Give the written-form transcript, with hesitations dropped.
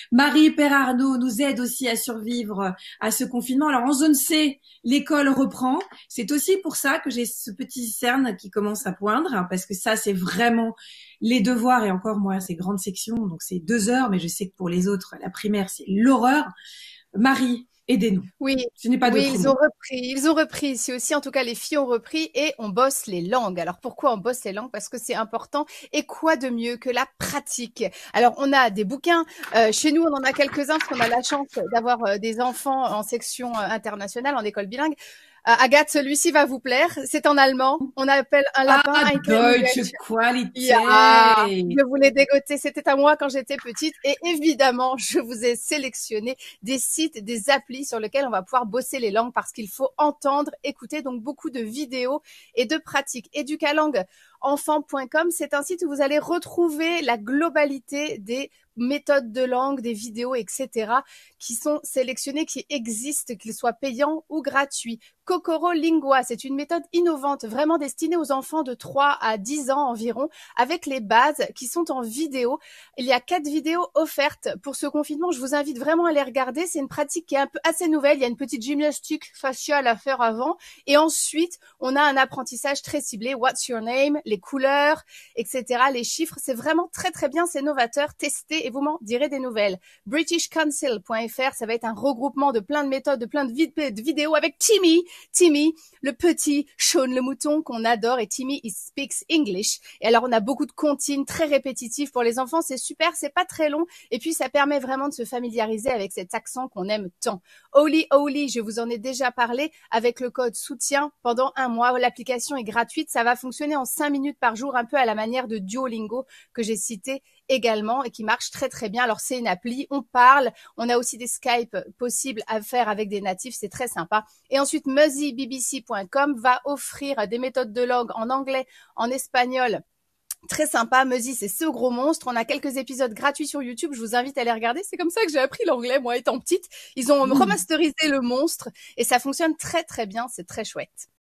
Marie et Père Arnaud nous aident aussi à survivre à ce confinement. Alors en zone C, l'école reprend. C'est aussi pour ça que j'ai ce petit cerne qui commence à poindre, hein, parce que ça, c'est vraiment les devoirs. Et encore, moi, c'est grande section, donc c'est 2 heures, mais je sais que pour les autres, la primaire, c'est l'horreur. Marie, aidez-nous. Oui, Ce n'est pas oui, d'autre mot. ils ont repris ici aussi, en tout cas les filles ont repris et on bosse les langues. Alors pourquoi on bosse les langues? Parce que c'est important. Et quoi de mieux que la pratique? Alors on a des bouquins, chez nous on en a quelques-uns parce qu'on a la chance d'avoir des enfants en section internationale, en école bilingue. Agathe, celui-ci va vous plaire, c'est en allemand. On appelle un lapin Ah, ein kleines Deutsche Mädchen. Ya, Qualität. je voulais dégoter, c'était à moi quand j'étais petite et évidemment, je vous ai sélectionné des sites, des applis sur lesquels on va pouvoir bosser les langues parce qu'il faut entendre, écouter, donc beaucoup de vidéos et de pratiques. Educalangue enfant.com, c'est un site où vous allez retrouver la globalité des méthodes de langue, des vidéos, etc., qui sont sélectionnées, qui existent, qu'ils soient payants ou gratuits. Kokoro Lingua, c'est une méthode innovante, vraiment destinée aux enfants de 3 à 10 ans environ, avec les bases qui sont en vidéo. Il y a 4 vidéos offertes pour ce confinement. Je vous invite vraiment à les regarder. C'est une pratique qui est un peu assez nouvelle. Il y a une petite gymnastique faciale à faire avant. Et ensuite, on a un apprentissage très ciblé. What's your name? Les couleurs, etc. Les chiffres. C'est vraiment très, très bien. C'est novateur. Testez et vous m'en direz des nouvelles. BritishCouncil.fr, ça va être un regroupement de plein de méthodes, de plein de vidéos avec Timmy, le petit Sean le mouton qu'on adore, et Timmy, he speaks English. Et alors, on a beaucoup de comptines très répétitifs pour les enfants. C'est super, c'est pas très long. Et puis, ça permet vraiment de se familiariser avec cet accent qu'on aime tant. Oli Oli, je vous en ai déjà parlé, avec le code soutien pendant 1 mois. L'application est gratuite. Ça va fonctionner en 5 minutes par jour, un peu à la manière de Duolingo que j'ai cité également et qui marche très très bien. Alors c'est une appli, on parle, on a aussi des Skype possibles à faire avec des natifs, c'est très sympa. Et ensuite muzzybbc.com va offrir des méthodes de langue en anglais, en espagnol. Très sympa, Muzzy, c'est ce gros monstre. On a quelques épisodes gratuits sur YouTube, je vous invite à les regarder. C'est comme ça que j'ai appris l'anglais, moi, étant petite. Ils ont remasterisé le monstre et ça fonctionne très très bien, c'est très chouette.